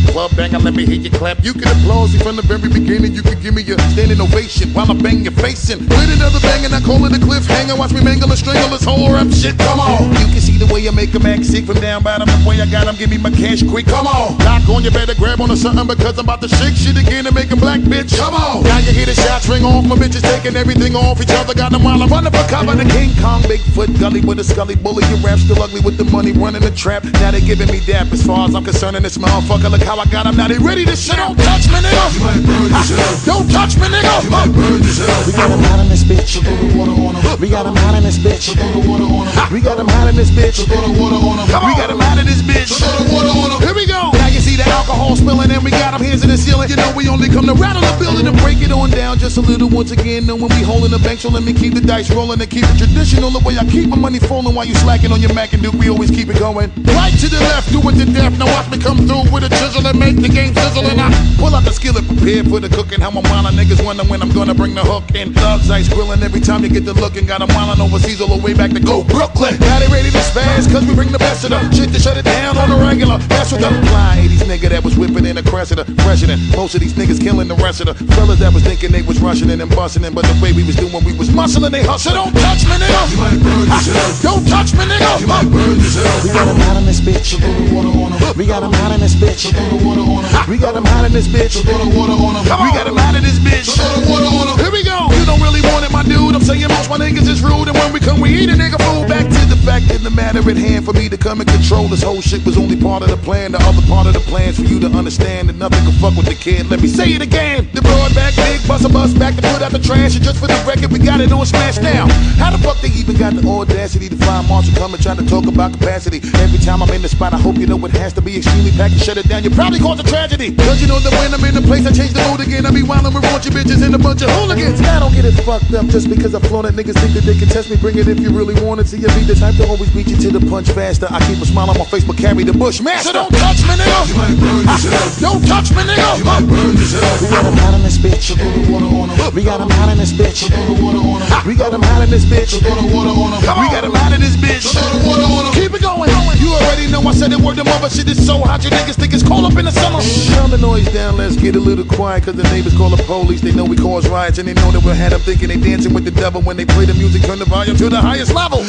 club banger, let me hear you clap. You can applaud me from the very beginning. You can give me a standing ovation while I bang your face in. With another bang and I call it a cliffhanger. Watch me mangle and strangle this whole rap shit. Come on. You can see the way I make them act sick from down bottom. The way I got them, give me my cash quick. Come on. Lock on, you better grab on to something because I'm about to shake shit again and make 'em black, bitch. Come on. Now you hear the shots ring off. My bitches taking everything off each other. Got them while I'm running for cover. The King Kong, Bigfoot, gully with a scully bully. Your rap still ugly with the money running the trap. Now they giving me dap. As far as I'm concerned in this motherfucker, look how I got them. Now they ready to shit. Don't touch me, nigga. You might burn yourself. Don't touch me, nigga. You might burn yourself. We got them hot in this bitch. Throw the water on them. We got them hot in this bitch. Throw the water on them. We got them hot in this bitch. Throw the water on them. We got them hot in this bitch. Throw the water on them. Here we go. Now you see the alcohol spilling and we got them hands in the ceiling. You know we only come to rattle the building and break it on down just a little once again. Know when we holding the bank, so let me keep the dice rolling and keep it traditional. The way I keep my money falling while you slacking on your Mac and Duke, we always keep it going. Right to the left, do it to death. Now watch me come through with a chisel and make the game sizzle. And I pull out the skillet prepared for the cooking. How my mama niggas wonder when I'm gonna bring the hook in. Thugs ice grilling every time you get the look and got them wildin' overseas all the way back to go Brooklyn. Now they ready to spaz cause we bring the best of them. Shit to shut it down on the regular. That's what the fly 80s nigga that was whipping in the Cressida. President, most of these niggas killing the rest of the fellas that was thinking they was rushing in and busting in. But the way we was doing, we was muscling, they hustle. Don't touch me, nigga. You might burn yourself. Don't touch me, nigga. You might burn yourself. We got them hot in this bitch. Throw the water on them. We got them hot in this bitch. Throw the water on them. We got them hot in this bitch. Throw the water on them. We got them hot in this bitch. Throw the water on them. Here we go. You don't really want it, my dude. I'm saying most my niggas is rude, and when we come, we eat a nigga food. Back to the fact in the matter at hand, for me to come and control this whole shit was only part of the plan. The other part of the plan's for you to understand that nothing can fuck with the kid. Let me say it again. The broad back, big bust a bus back to put out the trash. And just for the record, we got it on smash now. How the fuck they even got the audacity to find Marshall coming trying to talk about capacity? Every time I'm in the spot, I hope you know it has to be extremely packed and shut it down. You probably cause a tragedy. Cause you know that when I'm in the place, I change the mood again. I be wildin' with raunchy bitches and a bunch of hooligans. Now I don't get it fucked up just because I flown it. Niggas think that they can test me. Bring it if you really want it. See, you be the type to always beat you to the punch faster. I keep a smile on my face, but carry the bush master. So don't touch me, nigga. You might burn yourself. Don't touch me, nigga. You might burn yourself. We got them hot in this bitch. Throw the water on them. We got them hot in this bitch. Throw the water on them. We got them hot in this bitch. Throw the water on them. We got them hot in this bitch. Throw the water on them. Keep it going. You already know I said it word to mother. Shit is so hot, you niggas think it's cold up in the summer. Turn the noise down, let's get a little quiet. Cause the neighbors call the police. They know we cause riots and they know that we had them thinking they dancing with the devil. When they play the music, turn the volume to the highest level.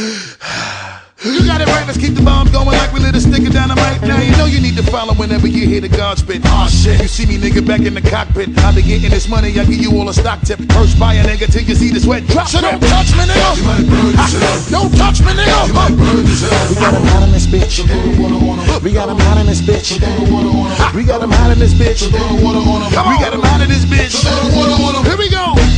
You got it right, let's keep the bombs going like we lit a stick of dynamite. Now you know you need to follow whenever you hear the God spit. Aw shit, you see me nigga back in the cockpit. I be getting this money, I give you all a stock tip. First buy a nigga till you see the sweat drop. So don't touch me, nigga. You might burn yourself. Don't touch me, nigga. You might burn yourself. We got them hot in this bitch. Throw the water on them. We got them hot in this bitch. Throw the water on them. We got them hot in this bitch. Throw the water on them. We got them hot in this bitch. Throw the water on them. Here we go.